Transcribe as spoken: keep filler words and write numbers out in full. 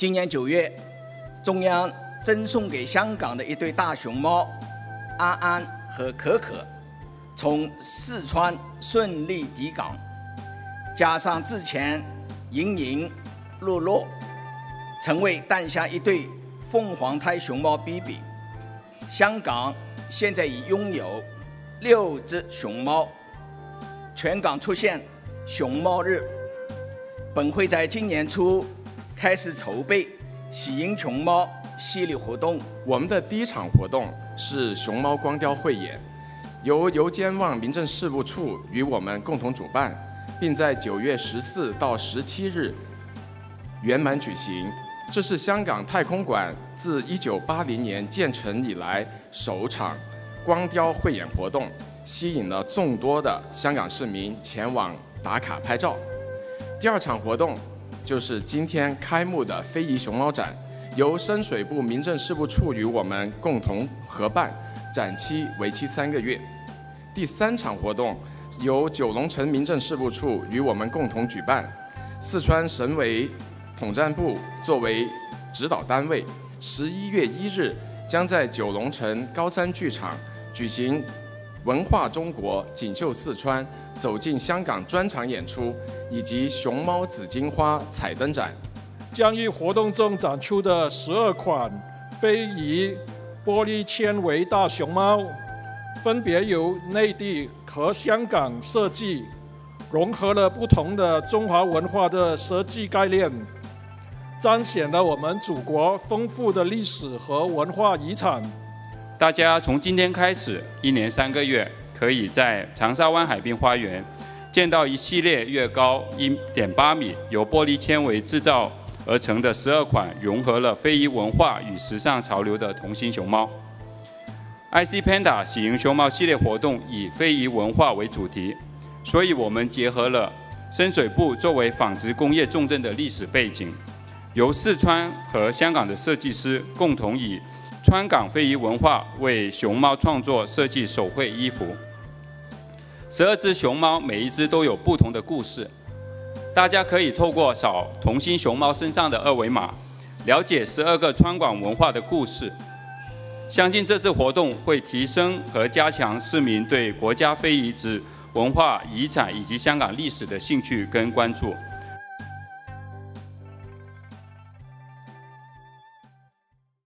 今年九月，中央赠送给香港的一对大熊猫安安和可可，从四川顺利抵港，加上之前莹莹、洛洛，成为诞下一对凤凰胎熊猫 B B。香港现在已拥有六只熊猫，全港出现熊猫日。本会在今年初开始筹备喜迎熊猫系列活动。 我们的第一场活动是熊猫光雕汇演，由油尖旺民政事务处与我们共同主办，并在九月十四到十七日圆满举行。这是香港太空馆自一九八零年建成以来首场光雕汇演活动，吸引了众多的香港市民前往打卡拍照。第二场活动就是今天开幕的非遗熊猫展，由深水埗民政事务处与我们共同合办，展期为期三个月。第三场活动由九龙城民政事务处与我们共同举办，四川省委统战部作为指导单位，十一月一日将在九龙城高山剧场举行文化中国、锦绣四川、走进香港专场演出，以及熊猫紫荆花彩灯展。 将于活动中展出的十二款非遗玻璃纤维大熊猫，分别由内地和香港设计，融合了不同的中华文化的设计概念，彰显了我们祖国丰富的历史和文化遗产。 大家从今天开始，一连三个月，可以在长沙湾海滨花园见到一系列约高 一点八米、由玻璃纤维制造而成的十二款融合了非遗文化与时尚潮流的童心熊猫。I C Panda 喜迎熊猫系列活动以非遗文化为主题，所以我们结合了深水埗作为纺织工业重镇的历史背景，由四川和香港的设计师共同以川港非遗文化为熊猫创作设计手绘衣服。十二只熊猫每一只都有不同的故事，大家可以透过扫童心熊猫身上的二维码，了解十二个川港文化的故事。相信这次活动会提升和加强市民对国家非遗之文化遗产以及香港历史的兴趣跟关注。